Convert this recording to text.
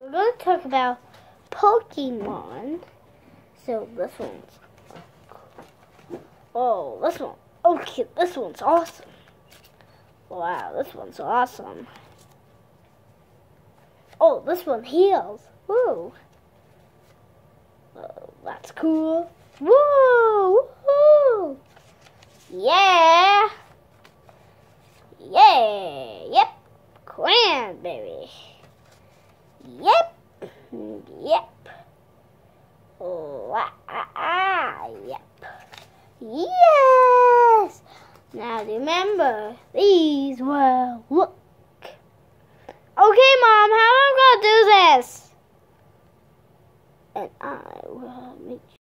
We're going to talk about Pokemon. So this one's, this one. Okay, this one's awesome. Wow, this one's awesome. Oh, this one heals. Woo. Oh, that's cool. Woo! Woo! Yeah! Yeah! Yep! Cranberry. Yep! Yep! Oh, yep! Yes! Now remember, these will look. Okay, Mom, how am I going to do this? And I will make